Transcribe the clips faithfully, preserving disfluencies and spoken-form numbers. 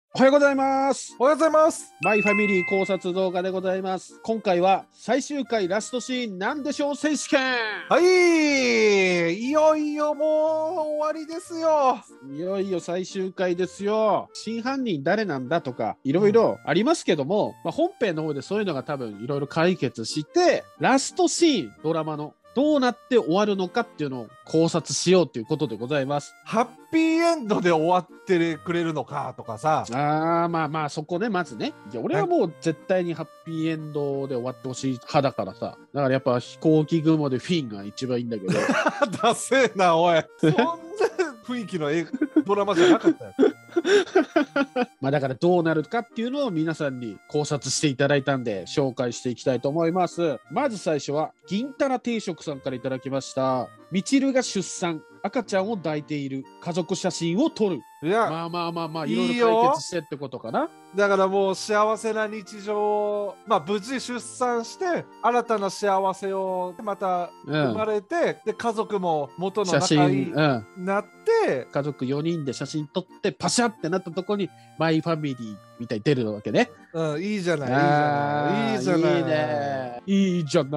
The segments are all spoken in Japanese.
おはようございます。 おはようございます。 マイファミリー考察動画でございます。今回は最終回ラストシーンなんでしょう選手権。 はい、いよいよもう終わりですよ。 いよいよ最終回ですよ。真犯人誰なんだとかいろいろありますけども、うんまあ、本編の方でそういうのが多分いろいろ解決してラストシーンドラマのどうなって終わるのかっていうのを考察しようということでございます。 ハッピーエンドで終わってくれるのかとかさ。 あーまあまあそこねまずね。いや俺はもう絶対にハッピーエンドで終わってほしい派だからさ。だからやっぱ飛行機雲でフィンが一番いいんだけど。 ダセーなおい。そんな雰囲気のドラマじゃなかったよ。 まあだからどうなるかっていうのを皆さんに考察していただいたんで紹介していきたいと思います。まず最初は銀たら定食さんからいただきました。みちるが出産、赤ちゃんを抱いている、家族写真を撮る。 いやまあまあまあまあいろいろ解決してってことかな。 だからもう幸せな日常、まあ無事出産して新たな幸せをまた生まれて、うん、で家族も元の仲いいなって、 うん、家族よにんで写真撮ってパシャってなったところにマイファミリーみたいに出るわけね。 うん、いいじゃないいいじゃないいいじゃないいいねいいじゃ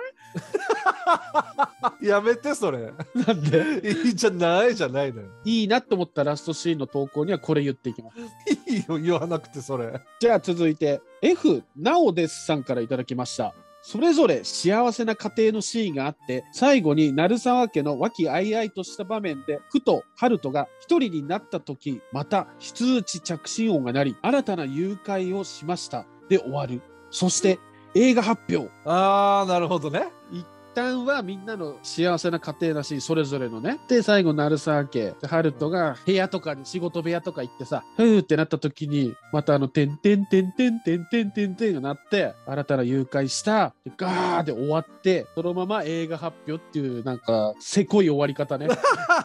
ないやめてそれ。 なんでいいじゃないじゃないのよ。 いいなと思ったラストシーンの投稿にはこれ言っていきます。 いいよ言わなくてそれ。 じゃあ続いて F なおですさんからいただきました。それぞれ幸せな家庭のシーンがあって最後に鳴沢家の和気あいあいとした場面でふと春人が一人になった時また非通知着信音が鳴り新たな誘拐をしましたで終わる。そして映画発表。 あーなるほどね。 一旦はみんなの幸せな家庭だしそれぞれのねで最後鳴沢家春人が部屋とかに仕事部屋とか行ってさふーってなった時にまたあの「てんてんてんてんてんてんてんてん」が鳴って新たな誘拐したガーで終わってそのまま映画発表っていうなんかせこい終わり方ね。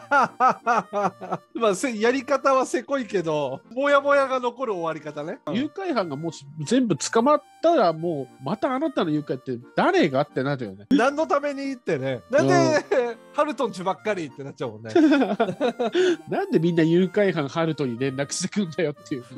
まあやり方はせこいけどモヤモヤが残る終わり方ね。 誘拐犯がもし全部捕まったらもうまたあなたの誘拐って誰がってなるよね。 何のためにってね。なんで、うん、ハルトンちばっかりってなっちゃうもんね。 なんでみんな誘拐犯ハルトに連絡してくんだよっていう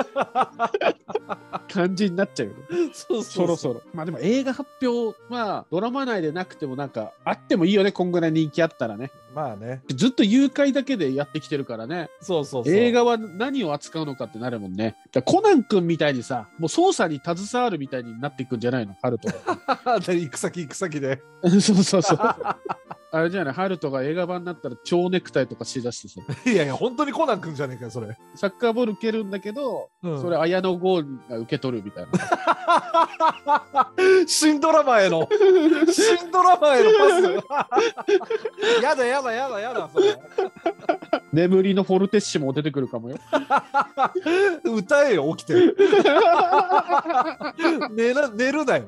感じになっちゃうよね。そうそうそうそろそろ。まあでも映画発表はドラマ内でなくてもなんかあってもいいよね。こんぐらい人気あったらね。 まあね。 ずっと誘拐だけでやってきてるからね。 そうそうそう。 映画は何を扱うのかってなるもんね。だコナン君みたいにさもう捜査に携わるみたいになっていくんじゃないのハルトが。 行く先行く先で。 そうそうそう。あれじゃない、ハルトが映画版になったら蝶ネクタイとかしだしてさ。 いやいや、本当にコナン君じゃねえかよ、それ。 サッカーボール受けるんだけど、うん、それ綾野剛が受け取るみたいな。新ドラマへの、新ドラマへのパス。やだやだやだやだ、それ。 眠りのフォルテッシモも出てくるかもよ。 歌えよ、起きて。寝る、寝るなよ。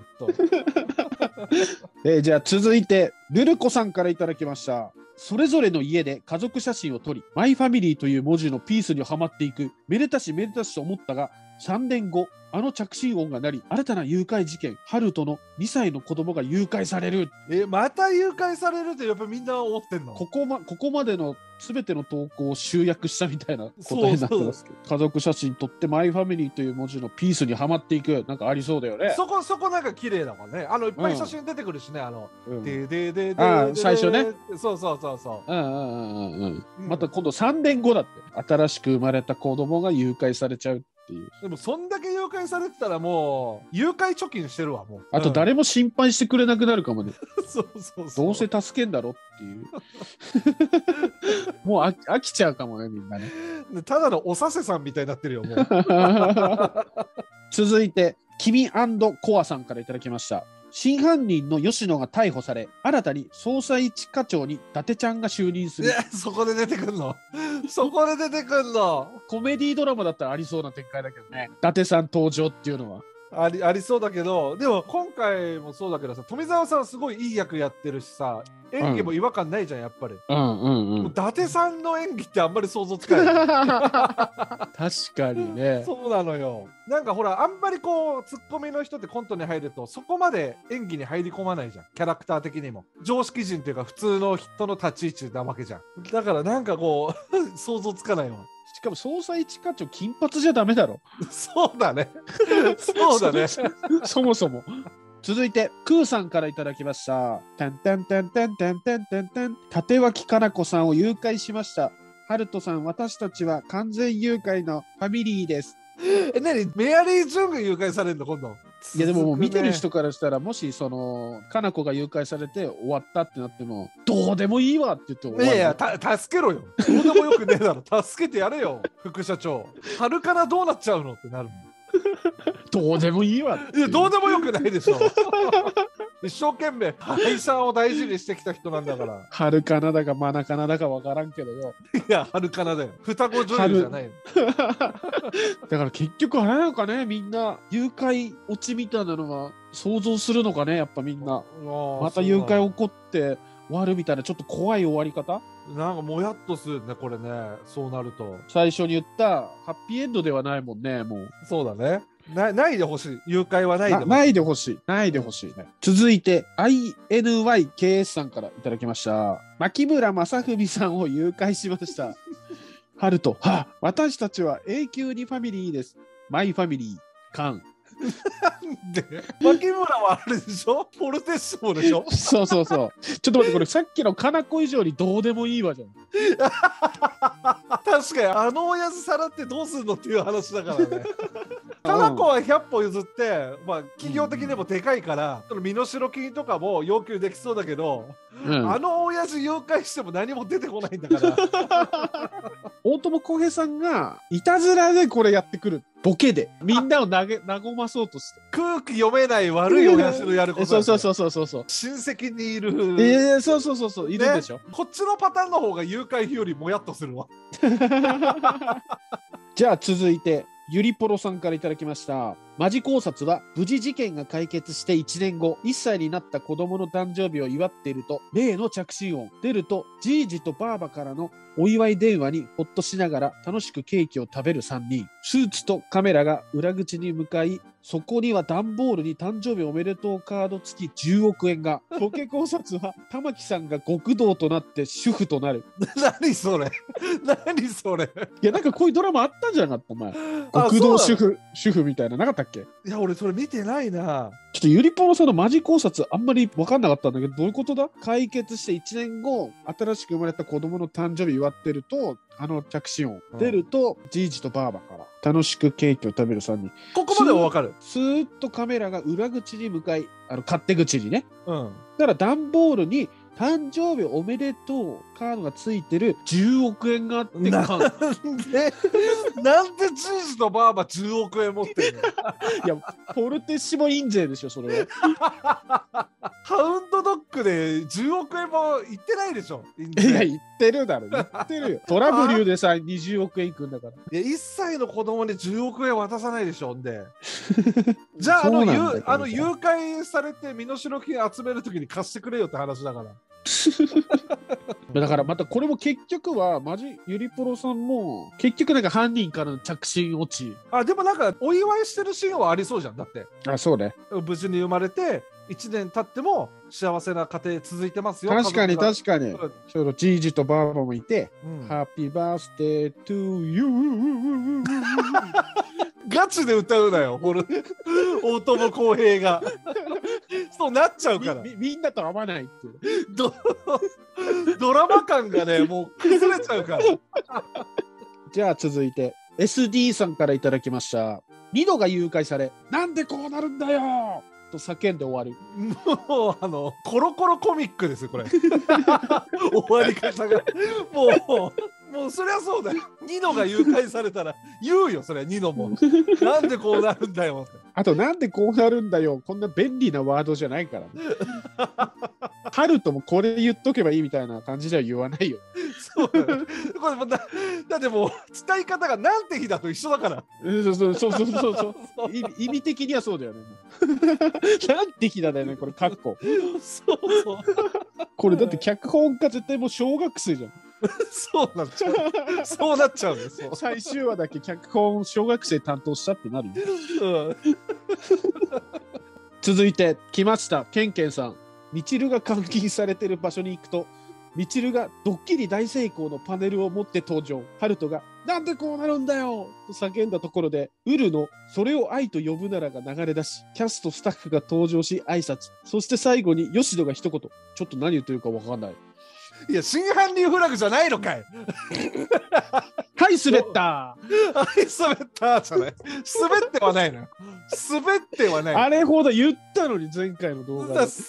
えー、じゃあ続いてルルコさんからいただきました。それぞれの家で家族写真を撮りマイファミリーという文字のピースにはまっていく。めでたしめでたしと思ったがさんねんごあの着信音が鳴り新たな誘拐事件。ハルトのにさいの子供が誘拐される。 えまた誘拐されるってやっぱみんな思ってんの。 ここ、ま、ここまでの全ての投稿を集約したみたいな答えになってますけど、家族写真撮ってマイファミリーという文字のピースにはまっていく。なんかありそうだよね。 そこそこなんか綺麗だもんね。あのいっぱい写真出てくるしね、うん、あの、うん、でででであ最初ね。 そうそうそうそう。 うんうんうんうん。うん、また今度さんねんごだって新しく生まれた子供が誘拐されちゃう。っていうでもそんだけ誘拐されてたらもう誘拐貯金してるわもう。 あと誰も心配してくれなくなるかもね。 そうそうそう。 どうせ助けんだろっていうもう飽きちゃうかもねみんなね。 ただのおさせさんみたいになってるよもう。 続いて君コアさんからいただきました。真犯人の吉野が逮捕され新たに捜査一課長に伊達ちゃんが就任する。 そこで出てくんのそこで出てくんの。 コメディードラマだったらありそうな展開だけどね。伊達さん登場っていうのはあり、ありそうだけど、でも今回もそうだけどさ、富澤さんすごいいい役やってるしさ、演技も違和感ないじゃん、やっぱり。 うんうんうん。 伊達さんの演技ってあんまり想像つかない。 確かにね。 そうなのよ。なんかほら、あんまりこうツッコミの人ってコントに入るとそこまで演技に入り込まないじゃん、キャラクター的にも。常識人っていうか普通の人の立ち位置なわけじゃん。だからなんかこう想像つかないわ。 しかも捜査一課長金髪じゃダメだろ。 そうだね。そうだね。 そもそも。続いて、クーさんからいただきました。てんてんてんてんてんてんてんてん。立脇かな子さんを誘拐しました。ハルトさん、私たちは完全誘拐のファミリーです。 え、なにメアリー・ジュンが誘拐されるの今度。 いやでももう見てる人からしたら、もしそのかな子が誘拐されて終わったってなってもどうでもいいわって言って終わる。 いやいや、た助けろよ。どうでもよくねえだろ。助けてやれよ副社長。春からどうなっちゃうのってなるもん。 どうでもいいわって。 いやどうでもよくないでしょ。一生懸命会社を大事にしてきた人なんだから。 春かなだかマナかなだかわからんけどよ。 いや春かなだよ。双子女優じゃないよ。 だから結局あれなのかね、みんな誘拐オチみたいなのは想像するのかね、やっぱみんな。また誘拐起こって終わるみたいなちょっと怖い終わり方。 なんかもやっとするねこれね。そうなると最初に言ったハッピーエンドではないもんね。もうそうだね。なないでほしい。誘拐はないでほしい。 ないでほしい。ないでほしいね。続いて アイエヌワイケーエス さんからいただきました。牧村正文さんを誘拐しました。ハルト、はあ、私たちは永久にファミリーです。マイファミリー、カン。 なんで牧村はあれでしょ、ポルテッシモでしょ。 そうそうそう。ちょっと待って、これさっきのかな子以上にどうでもいいわじゃん。 確かにあの親父さらってどうするのっていう話だからね。かな子はひゃっぽ譲って、まあ、企業的にもでかいから、うん、身代金とかも要求できそうだけど、うん、あの親父誘拐しても何も出てこないんだから。 大友康平さんがいたずらでこれやってくる。ボケでみんなを投げ和まそうとして空気読めない悪い親父のやること、 そうそうそうそうそうそう親戚にいるえー、そうそうそうそういるでしょ、ね、 こっちのパターンの方が誘拐よりもやっとするわ。 じゃあ続いてゆりぽろさんからいただきました。マジ考察は無事事件が解決していちねんご、いっさいになった子供の誕生日を祝っていると例の着信音出ると、じいじとばあばからのお祝い電話にほっとしながら楽しくケーキを食べるさんにん。スーツとカメラが裏口に向かい、そこには段ボールに誕生日おめでとうカード付きじゅうおくえんが。ボケ考察は玉木さんが極道となって主婦となる。 何それ何それ。 いやなんかこういうドラマあったんじゃなかったお前。極道主婦主婦みたいななかったっけ。 いや俺それ見てないな。 ちょっとゆりぽろさんのマジ考察あんまり分かんなかったんだけど、どういうことだ。解決していちねんご新しく生まれた子供の誕生日祝ってるとあの着信音出ると、じいじとばあばから楽しくケーキを食べるさんにん。 ここまでは分かる。 スーッとカメラが裏口に向かい、あの勝手口にね、 うん、 だから段ボールに誕生日おめでとうカードがついてるじゅうおくえんがあって、 なんでなんでじいじとばあばじゅうおくえん持ってるの。 いやポルテッシモ印税でしょそれは。 ハウンドドッグでじゅうおくえんもいってないでしょ。 いや言ってるだろ言ってるよ。トラブリューでさにじゅうおくえんいくんだから。 いやいっさいの子供にじゅうおくえん渡さないでしょ。んでじゃああのゆあの誘拐されて身代金集めるときに貸してくれよって話だから。 だからまたこれも結局はマジゆりぽろさんも結局なんか犯人からの着信落ち。 あでもなんかお祝いしてるシーンはありそうじゃん。だってあそうね、無事に生まれていちねん経っても幸せな家庭続いてますよ。 確かに確かに。ちょうどじいじとばあばもいて、うん、ハッピーバースデートゥーユーガチで歌うなよ大友康平が。そうなっちゃうからみ, み, みんなと合わないってド, ドラマ感がねもう崩れちゃうから。 じゃあ続いて エスディー さんからいただきました。ニドが誘拐されなんでこうなるんだよと叫んで終わる。 もうあのコロコロコミックですよこれ。終わり方がもうもうそりゃそうだよ。ニノが誘拐されたら言うよそれはニノも。なんでこうなるんだよって。あとなんでこうなるんだよこんな便利なワードじゃないからね。ハルトもこれ言っとけばいいみたいな感じでは言わないよ。 そうだよ。これもだだってもう伝え方がなんて日だと一緒だから。 そうそうそうそうそうそう意, 意味的にはそうだよね。なんて日だだよねこれカッコ。 そうそうこれだって脚本家絶対もう小学生じゃん。 そうなっちゃう。そうなっちゃうんですよ。 最終話だけ脚本小学生担当したってなるよ。うん、続いて来ましたケンケンさん。ミチルが監禁されてる場所に行くとミチルがドッキリ大成功のパネルを持って登場。ハルトがなんでこうなるんだよと叫んだところで、ウルのそれを愛と呼ぶならが流れ出し、キャストスタッフが登場し挨拶。そして最後に吉野が一言。ちょっと何言ってるかわかんない。 いや、真犯人フラグじゃないのかい。 はい、滑った。 はい、滑ったじゃない。滑ってはないのよ。滑ってはない。 あれほど言ったのに、前回の動画で。 散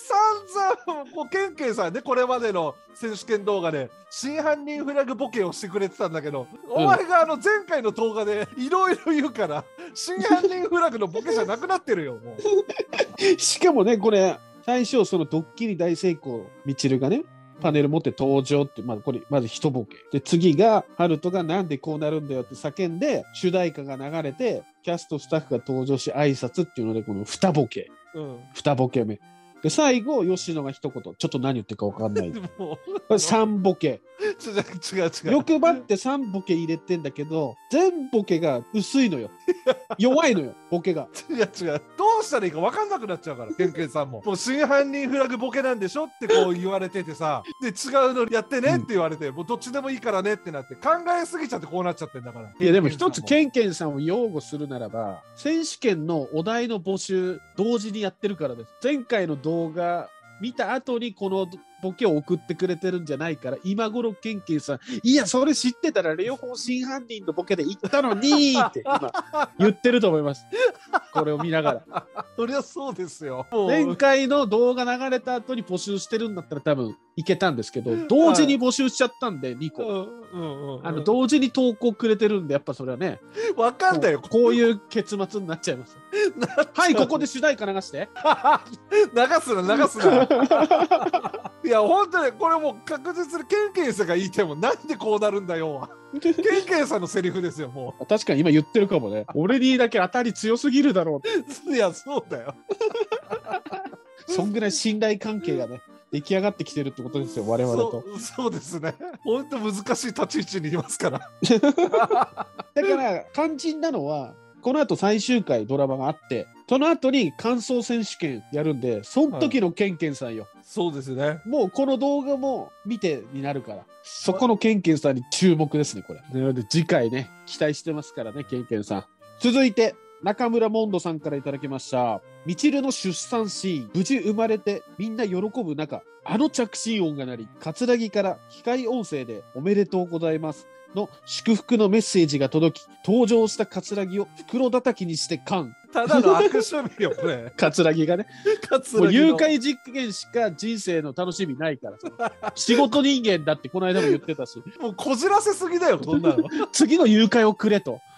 々、もうケンケンさんね、これまでの選手権動画で真犯人フラグボケをしてくれてたんだけど、うん、お前があの前回の動画でいろいろ言うから、真犯人フラグのボケじゃなくなってるよ、もう。しかもね、これ、最初、そのドッキリ大成功、みちるがね、パネル持って登場って、まずこれ、まず一ボケ。で、次が、ハルトがなんでこうなるんだよって叫んで、主題歌が流れて、キャストスタッフが登場し挨拶っていうので、この二ボケ。うん、二ボケ目。で、最後、吉野が一言、ちょっと何言ってるか分かんない。三ボケ。 違う違う違う。 欲張って三ボケ入れてんだけど、全ボケが薄いのよ。弱いのよ、ボケが。 違う違う。どうしたらいいか分かんなくなっちゃうから、ケンケンさんも。もう真犯人フラグボケなんでしょってこう言われててさ、で、違うのやってねって言われて、うん、もうどっちでもいいからねってなって、考えすぎちゃってこうなっちゃってんだから。 いや、でも一つ、ケンケンさんを擁護するならば、選手権のお題の募集、同時にやってるからです。前回の動画見た後にこのボケを送ってくれてるんじゃないから、今頃ケンケンさん、いや、それ知ってたら両方真犯人のボケで言ったのにって今言ってると思います。これを見ながら。 そりゃそうですよ。 前回の動画流れた後に募集してるんだったら多分いけたんですけど、同時に募集しちゃったんでにこ。あの同時に投稿くれてるんで、やっぱそれはね、 わかんないよ。 こういう結末になっちゃいます。はい、ここで主題歌流して。 流すな、流すな。いや、本当にこれもう確実にケンケンさんが言いても、なんでこうなるんだよ。ケンケンさんのセリフですよ、もう。 確かに今言ってるかもね。俺にだけ当たり強すぎるだろう。いや、そうだよ。 そんぐらい信頼関係がね、出来上がってきてるってことですよ、我々と。 そう、そうですね。本当難しい立ち位置にいますから。 だから肝心なのは、この後最終回ドラマがあって、その後に感想選手権やるんで、その時のケンケンさんよ。はい、 そうですね。 もうこの動画も見てになるから、そこのケンケンさんに注目ですね、これ。なので次回ね、期待してますからね、ケンケンさん。続いて、中村モンドさんからいただきました。みちるの出産シーン、無事生まれてみんな喜ぶ中、あの着信音が鳴り、葛城から機械音声でおめでとうございますの祝福のメッセージが届き、登場した葛城を袋叩きにして缶。 ただの悪趣味よ、これ。 葛城がね。もう誘拐実験しか人生の楽しみないから。仕事人間だってこの間も言ってたし。 もうこじらせすぎだよ、こんなの。 次の誘拐をくれと。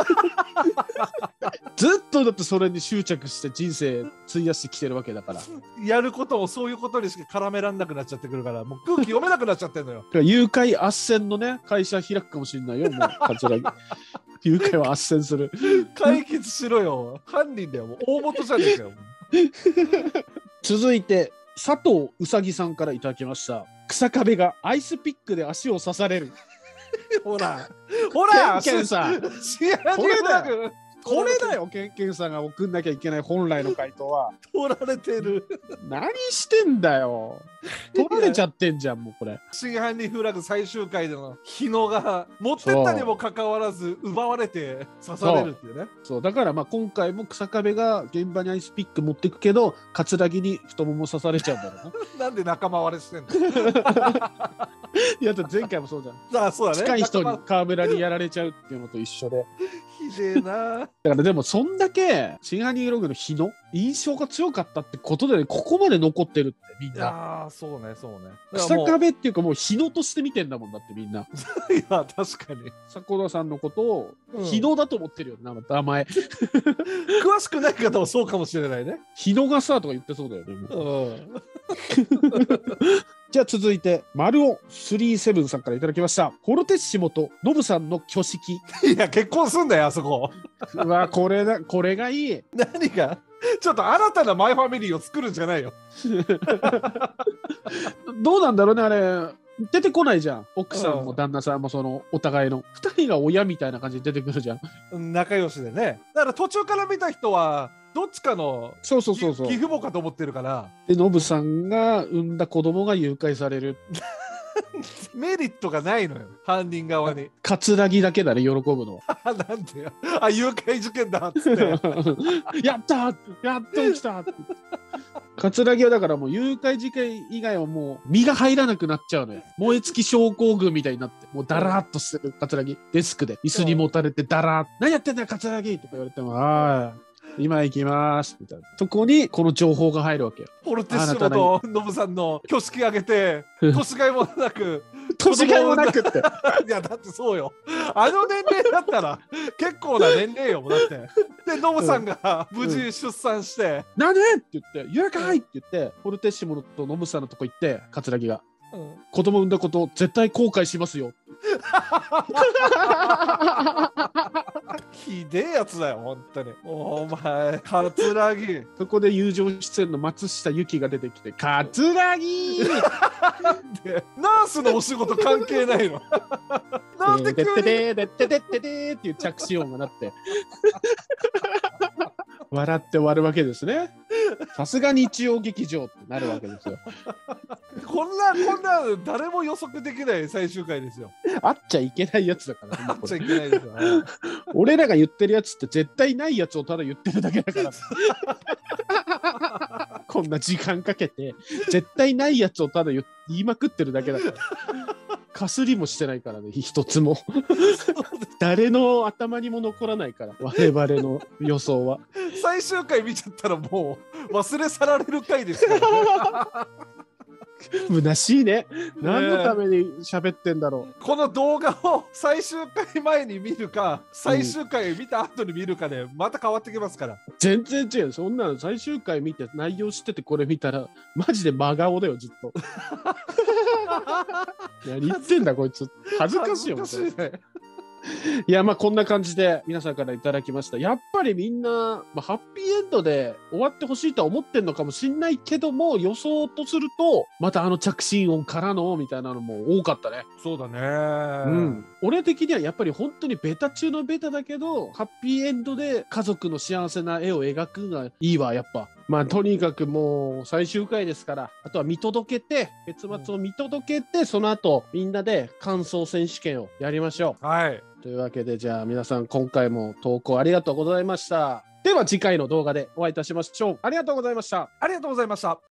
ずっとだってそれに執着して人生費やしてきてるわけだから。 やることもそういうことにしか絡めらんなくなっちゃってくるから、もう空気読めなくなっちゃってんのよ。 誘拐斡旋のね、会社開くかもしれないよ、もう葛城。誘拐は斡旋する。 解決しろよ。犯人だよ。もう大元じゃねえかよ。 続いて佐藤うさぎさんからいただきました。草壁がアイスピックで足を刺される。 ほらほらケンケンさん、これだよ。これだよ、ケンケンさんが送んなきゃいけない本来の回答は。 取られてる。 何してんだよ。取られちゃってんじゃん、もうこれ。 真犯人フラグ最終回での日野が持ってったにもかかわらず奪われて刺されるっていうね。 そう、そうだからまあ今回も草壁が現場にアイスピック持ってくけど、葛城に太もも刺されちゃうんだろうな。なんで仲間割れしてんの。 いや、前回もそうじゃん。 ああ、そうだね。 近い人に河村にやられちゃうっていうのと一緒で。 ひでえな。 だからでもそんだけ真犯人フラグの日野印象が強かったってことで、ね、ここまで残ってるってみんな。 ああ、そうね、そうね。 草壁っていうかもう日野として見てんだもんだってみんな。いや、確かに。 迫田さんのことを日野だと思ってるよ、うん、名前。 詳しくない方はそうかもしれないね。 日野がさとか言ってそうだよね。 うん。 じゃあ続いて、丸尾スリーセブンさんからいただきました。ホルテッシモとノブさんの挙式。 いや、結婚すんだよ、あそこ。 うわ、これだ、これがいい。 何がちょっと新たなマイファミリーを作るんじゃないよ。 どうなんだろうね、あれ。出てこないじゃん。奥さんも旦那さんもそのお互いのふたりが親みたいな感じで出てくるじゃん。 仲良しでね。だから途中から見た人はどっちかのそうそうそうそう義父母かと思ってるから。 でノブさんが産んだ子供が誘拐される。 メリットがないのよ、犯人側に。 葛城だけだね、喜ぶのは。 なんでよ。あ、誘拐事件だっつって。 やったやっと起きた葛城はだからもう誘拐事件以外はもう身が入らなくなっちゃうのよ。燃え尽き症候群みたいになって、もうだらーっとしてる葛城。デスクで椅子にもたれてだらーっと。何やってんだよ葛城とか言われても、ああ。今行きますみたいなとこにこの情報が入るわけよ。 フォルテッシモとノブさんの挙式上げて年がいもなく年がいもなくっていやだってそうよ、あの年齢だったら結構な年齢よだって。でノブさんが無事出産して 「なんで?」って言って「誘拐!」って言ってフォルテッシモとノブさんのとこ行って葛城が、うん、子供産んだこと絶対後悔しますよ。 ひでえやつだよ本当に。お前葛城。 そこで友情出演の松下由紀が出てきて「葛城!」 でナースのお仕事関係ないの。なんで急に「 ででででででで」っていう着信音が鳴って笑って終わるわけですね。さすが日曜劇場ってなるわけですよ。 こんなこんな誰も予測できない最終回ですよ。 あっちゃいけないやつだから、 あっちゃいけないですよ、ね。 俺らが言ってるやつって絶対ないやつをただ言ってるだけだから。こんな時間かけて絶対ないやつをただ言いまくってるだけだから。かすりもしてないからね、一つも。誰の頭にも残らないから、我々の予想は。 最終回見ちゃったらもう忘れ去られる回ですから、ね。 虚しいね。何のために喋ってんだろう、 うん、この動画を最終回前に見るか最終回見た後に見るかでまた変わってきますから、うん、 全然違う。そんなの最終回見て内容知っててこれ見たらマジで真顔だよずっと。何言ってんだこいつ、恥ずかしいよ。 恥ずかしいね。 いやまあこんな感じで皆さんからいただきました。やっぱりみんな、まあ、ハッピーエンドで終わってほしいとは思ってんのかもしんないけども、予想とするとまたあの着信音からのみたいなのも多かったね。 そうだね、 うん、俺的にはやっぱり本当にベタ中のベタだけどハッピーエンドで家族の幸せな絵を描くのがいいわやっぱ。まあとにかくもう最終回ですから、あとは見届けて結末を見届けて、うん、その後みんなで感想選手権をやりましょう。 はい、 というわけでじゃあ皆さん今回も投稿ありがとうございました。では次回の動画でお会いいたしましょう。ありがとうございました。 ありがとうございました。